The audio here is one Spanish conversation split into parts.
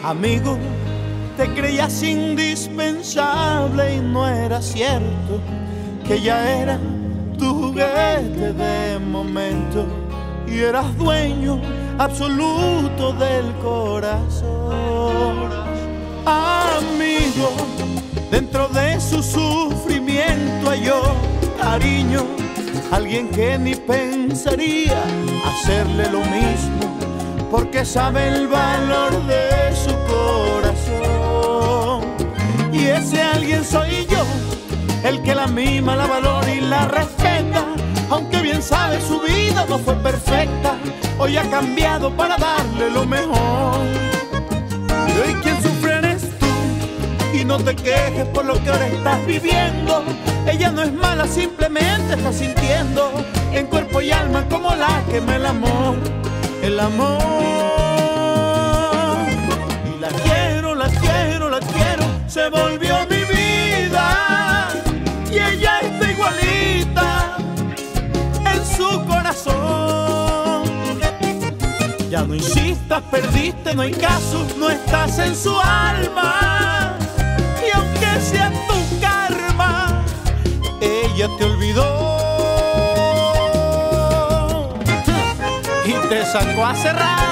Amigo, te creías indispensable y no era cierto que ya era tu juguete de momento y eras dueño absoluto del corazón. Amigo, dentro de su sufrimiento halló cariño, alguien que ni pensaría hacerle lo mismo, porque sabe el valor de su corazón. Y ese alguien soy yo, el que la mima, la valora y la respeta, aunque bien sabe su vida no fue perfecta, hoy ha cambiado para darle lo mejor. Y hoy quien sufre eres tú, y no te quejes por lo que ahora estás viviendo. Ella no es mala, simplemente está sintiendo en cuerpo y alma como la quema el amor. El amor. Y la quiero, la quiero, la quiero, se volvió mi vida y ella está igualita en su corazón. Ya no insistas, perdiste, no hay caso, no estás en su alma. Y aunque sea tu karma, ella te olvidó y te sacó hace rato.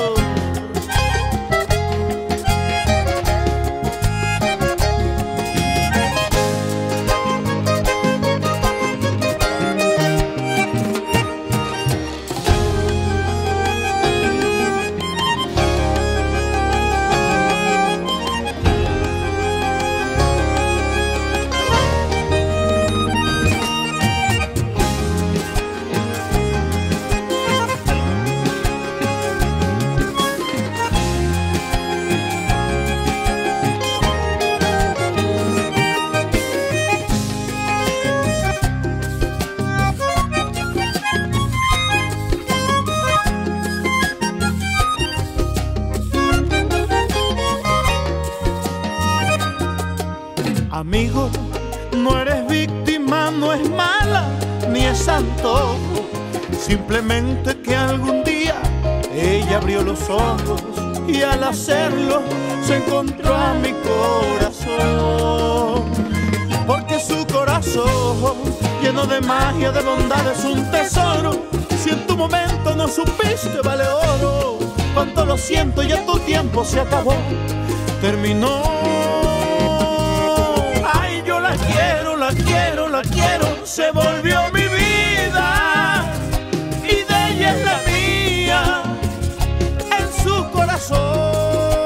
Amigo, no eres víctima, no es mala, ni es santo. Simplemente que algún día ella abrió los ojos y al hacerlo se encontró a mi corazón. Porque su corazón, lleno de magia, de bondad, es un tesoro. Si en tu momento no supiste, vale oro. Cuánto lo siento, ya tu tiempo se acabó, terminó. La quiero, la quiero, la quiero, se volvió mi vida y de ella es la mía en su corazón.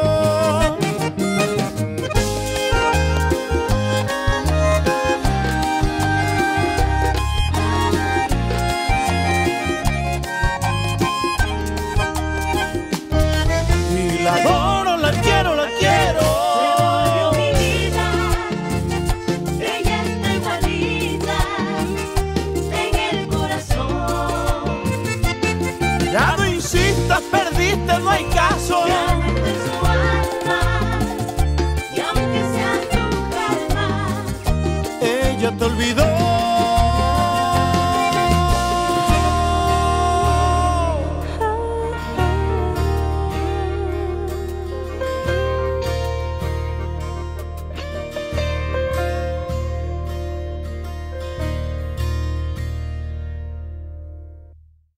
Y la adoro, la quiero, la quiero. Ya no insistas, perdiste, no hay caso. Llámate su alma, y aunque sea tu calma, ella te olvidó.